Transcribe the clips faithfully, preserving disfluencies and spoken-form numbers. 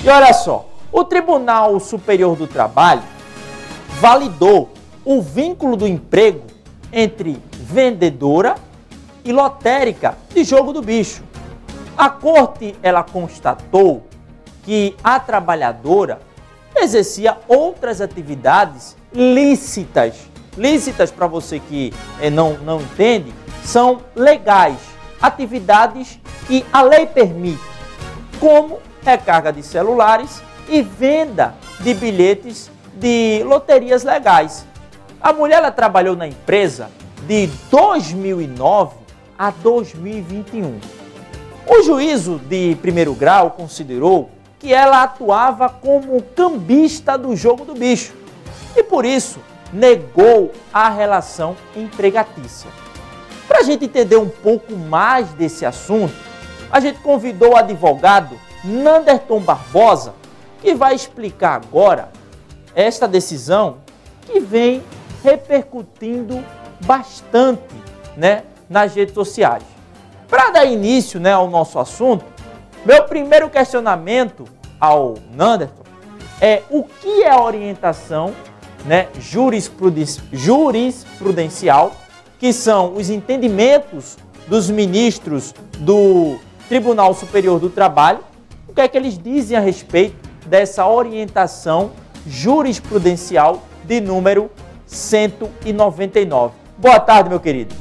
E olha só, o Tribunal Superior do Trabalho validou o vínculo do emprego entre vendedora e lotérica de jogo do bicho. A corte, ela constatou que a trabalhadora exercia outras atividades lícitas. Lícitas, para você que eh, não, não entende, são legais. Atividades que a lei permite, como recarga de celulares e venda de bilhetes de loterias legais. A mulher ela trabalhou na empresa de dois mil e nove a dois mil e vinte e um. O juízo de primeiro grau considerou que ela atuava como cambista do jogo do bicho e, por isso, negou a relação empregatícia. Para a gente entender um pouco mais desse assunto, a gente convidou o advogado Nanderton Barbosa, que vai explicar agora esta decisão que vem repercutindo bastante, né, nas redes sociais. Para dar início, né, ao nosso assunto, meu primeiro questionamento ao Nanderton é o que é a orientação, né, jurisprudencial, que são os entendimentos dos ministros do Tribunal Superior do Trabalho, o que é que eles dizem a respeito dessa orientação jurisprudencial de número cento e noventa e nove. Boa tarde, meu querido.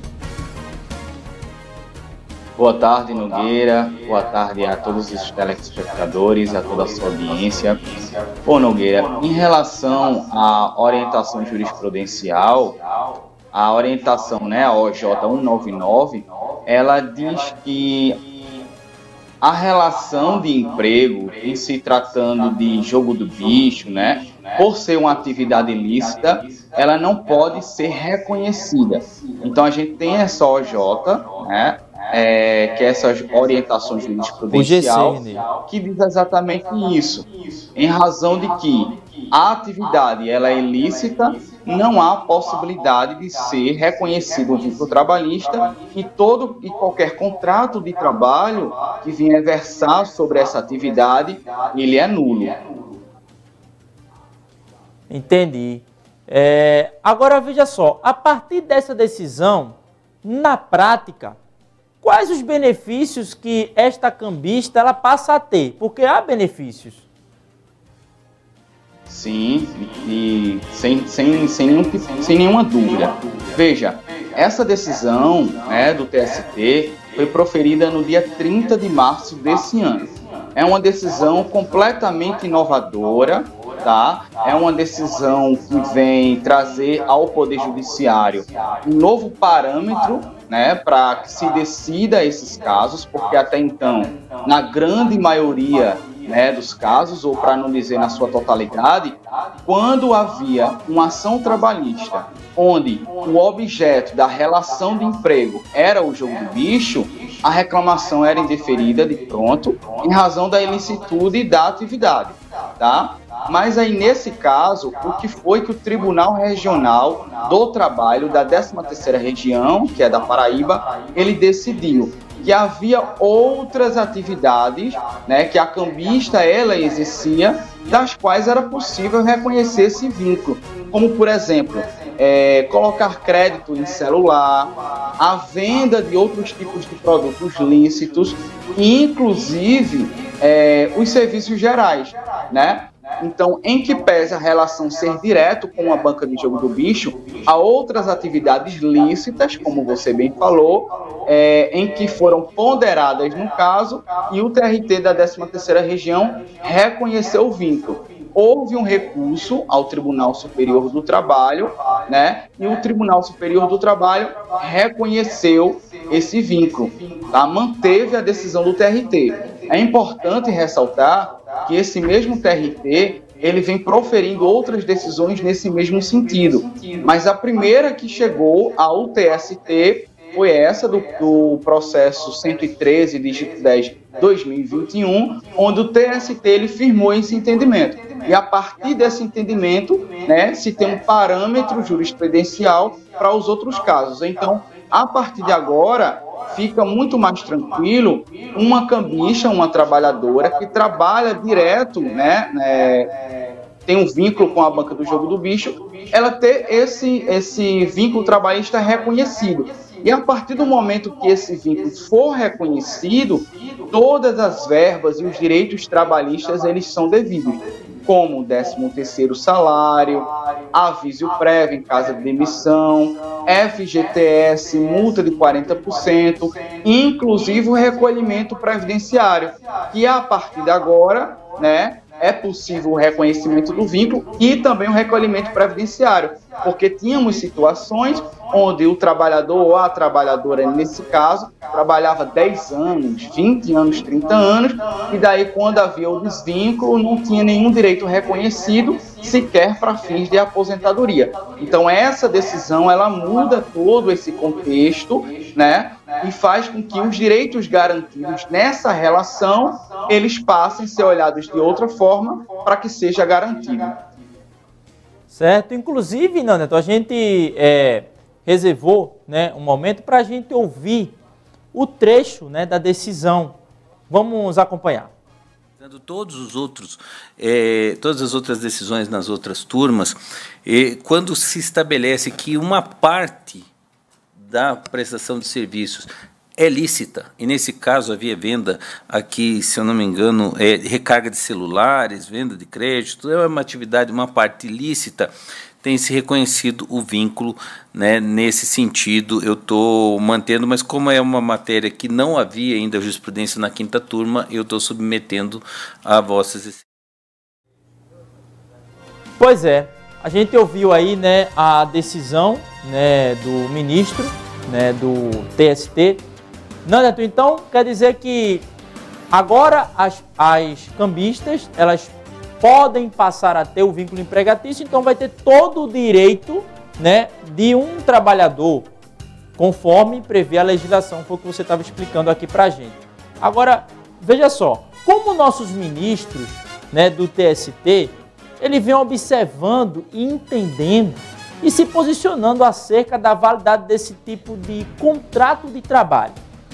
Boa tarde, Nogueira. Boa tarde a todos os telespectadores, a toda a sua audiência. Ô, Nogueira, em relação à orientação jurisprudencial, a orientação, né, a O J cento e noventa e nove, ela diz que a relação de emprego, em se tratando de jogo do bicho, né, por ser uma atividade ilícita, ela não pode ser reconhecida. Então a gente tem essa O J, né, é, que é essa orientação jurisprudencial, que diz exatamente isso, em razão de que a atividade ela é ilícita, não há possibilidade de ser reconhecido o vínculo trabalhista e todo e qualquer contrato de trabalho que venha versar sobre essa atividade, ele é nulo. Entendi. É, agora veja só, a partir dessa decisão, na prática, quais os benefícios que esta cambista ela passa a ter? Porque há benefícios. Sim, e sem, sem, sem, nenhum, sem nenhuma dúvida. Veja, essa decisão, né, do T S T foi proferida no dia trinta de março desse ano. É uma decisão completamente inovadora, tá? É uma decisão que vem trazer ao Poder Judiciário um novo parâmetro, né, para que se decida esses casos, porque até então, na grande maioria, né, dos casos, ou para não dizer na sua totalidade, quando havia uma ação trabalhista onde o objeto da relação de emprego era o jogo do bicho, a reclamação era indeferida de pronto, em razão da ilicitude da atividade, tá? Mas aí, nesse caso, o que foi que o Tribunal Regional do Trabalho da décima terceira Região, que é da Paraíba, ele decidiu que havia outras atividades, né, que a cambista ela exercia, das quais era possível reconhecer esse vínculo, como, por exemplo, é, colocar crédito em celular, a venda de outros tipos de produtos lícitos, e inclusive é, os serviços gerais, né? Então, em que pese a relação ser direto com a banca de jogo do bicho, há outras atividades lícitas, como você bem falou, é, em que foram ponderadas no caso, e o T R T da décima terceira Região reconheceu o vínculo. Houve um recurso ao Tribunal Superior do Trabalho, né? E o Tribunal Superior do Trabalho reconheceu esse vínculo, tá? Manteve a decisão do T R T. É importante ressaltar que esse mesmo T R T, ele vem proferindo outras decisões nesse mesmo sentido. Mas a primeira que chegou ao T S T foi essa do, do processo cento e treze, dígito dez, dois mil e vinte e um, onde o T S T ele firmou esse entendimento. E a partir desse entendimento, né, se tem um parâmetro jurisprudencial para os outros casos. Então, a partir de agora, fica muito mais tranquilo uma cambista, uma trabalhadora que trabalha direto, né, é, tem um vínculo com a banca do jogo do bicho, ela ter esse, esse vínculo trabalhista reconhecido. E a partir do momento que esse vínculo for reconhecido, todas as verbas e os direitos trabalhistas eles são devidos, como o décimo terceiro salário, aviso prévio em caso de demissão, F G T S, multa de quarenta por cento, inclusive o recolhimento previdenciário, que a partir de agora, né, é possível o reconhecimento do vínculo e também o recolhimento previdenciário, porque tínhamos situações onde o trabalhador ou a trabalhadora, nesse caso, trabalhava dez anos, vinte anos, trinta anos, e daí quando havia o desvínculo não tinha nenhum direito reconhecido, sequer para fins de aposentadoria. Então essa decisão, ela muda todo esse contexto, né, e faz com que os direitos garantidos nessa relação, eles passem a ser olhados de outra forma para que seja garantido. Certo. Inclusive, Nanderton, a gente é, reservou, né, um momento para a gente ouvir o trecho, né, da decisão. Vamos acompanhar. Todos os outros, é, todas as outras decisões nas outras turmas, é, quando se estabelece que uma parte da prestação de serviços é lícita, e nesse caso havia venda aqui, se eu não me engano, é, recarga de celulares, venda de crédito, é uma atividade, uma parte lícita, tem se reconhecido o vínculo, né, nesse sentido. Eu estou mantendo, mas como é uma matéria que não havia ainda jurisprudência na quinta turma, eu estou submetendo a vossas... Pois é, a gente ouviu aí, né, a decisão, né, do ministro, né, do T S T. Nanderton, então, quer dizer que agora as, as cambistas, elas podem passar a ter o vínculo empregatício, então vai ter todo o direito, né, de um trabalhador, conforme prevê a legislação, foi o que você estava explicando aqui para a gente. Agora, veja só, como nossos ministros, né, do T S T, eles vêm observando e entendendo e se posicionando acerca da validade desse tipo de contrato de trabalho.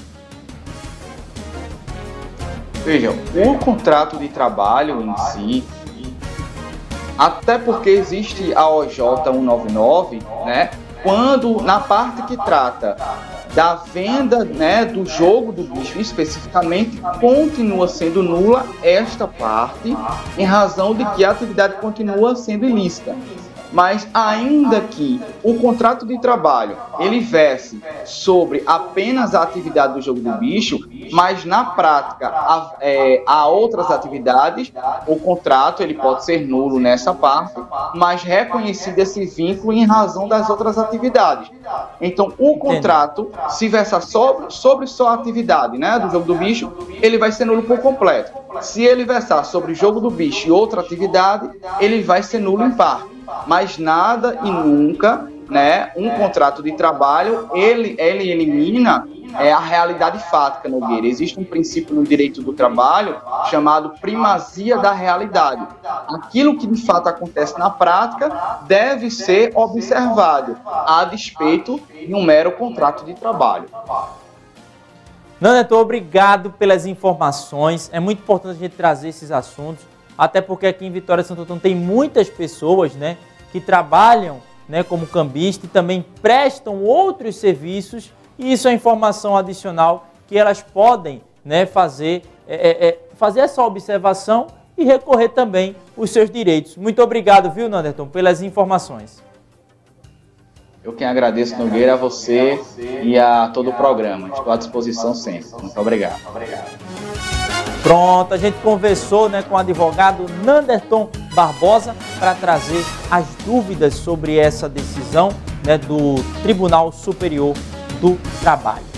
Vejam, o contrato de trabalho em si, até porque existe a O J cento e noventa e nove, né, quando na parte que trata da venda, né, do jogo do bicho especificamente, continua sendo nula esta parte, em razão de que a atividade continua sendo ilícita. Mas ainda que o contrato de trabalho ele verse sobre apenas a atividade do jogo do bicho, mas na prática há, é, há outras atividades, o contrato ele pode ser nulo nessa parte, mas reconhecido esse vínculo em razão das outras atividades. Então o contrato, se versar sobre, sobre só a atividade, né, do jogo do bicho, ele vai ser nulo por completo. Se ele versar sobre o jogo do bicho e outra atividade, ele vai ser nulo em parte. Mas nada e nunca, né, um contrato de trabalho, ele, ele elimina é, a realidade fática, Nogueira. Existe um princípio no direito do trabalho chamado primazia da realidade. Aquilo que de fato acontece na prática deve ser observado, a despeito de um mero contrato de trabalho. Nanderton, obrigado pelas informações. É muito importante a gente trazer esses assuntos, até porque aqui em Vitória de Santo Antônio tem muitas pessoas, né, que trabalham, né, como cambista e também prestam outros serviços, e isso é informação adicional que elas podem, né, fazer, é, é, fazer essa observação e recorrer também os seus direitos. Muito obrigado, viu, Nanderton, pelas informações. Eu quem agradeço, Nogueira, a você e a todo o programa. Estou à disposição sempre. Muito obrigado. Pronto, a gente conversou, né, com o advogado Nanderton Barbosa para trazer as dúvidas sobre essa decisão, né, do Tribunal Superior do Trabalho.